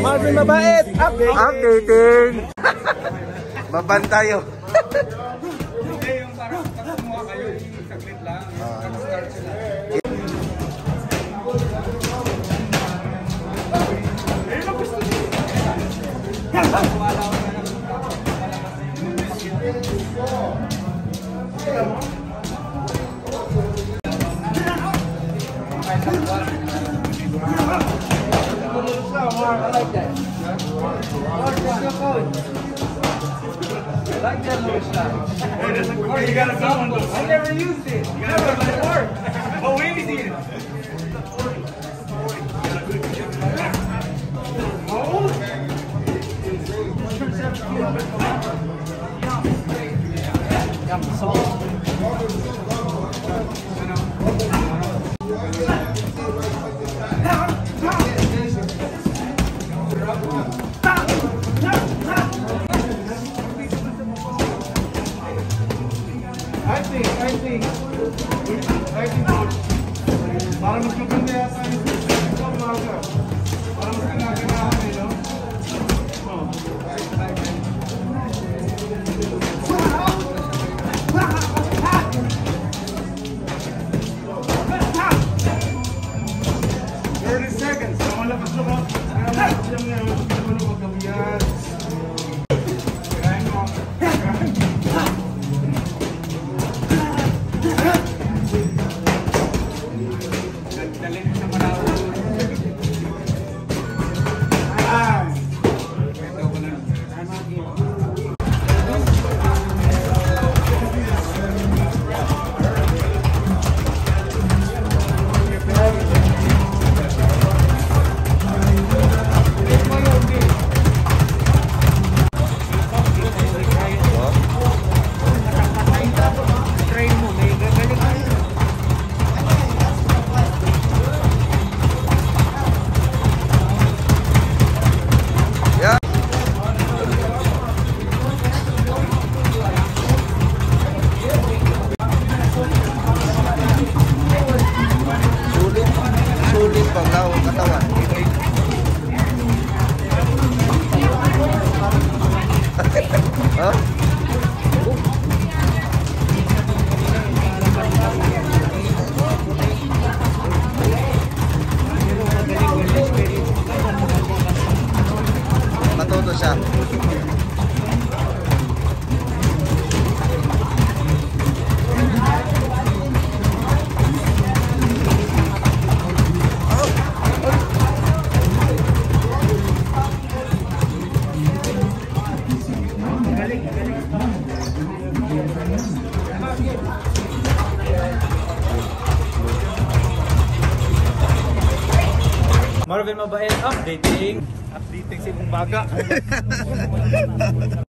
Marvin mabait. Updating. Baban tayo. Hindi, yung parang kumuha kayo, saglit lang. Start sila. I like that. Mark, what's your code? I like that little shot. Mark, you got a good one. I never used it. You never let it work. Oh, we did it. I think para mas maganda yata yung ito umaga. Para mas kinaganahan eh, no? Seconds. Malakas lang ako. Malakas lang nga. Malakas lang magkabiyan. Kaya mo. Dalhin sa maraw. Sulit paglaw ang katawan. Huh? Matuto siya. Marvin mabait, updating si Bumbaga.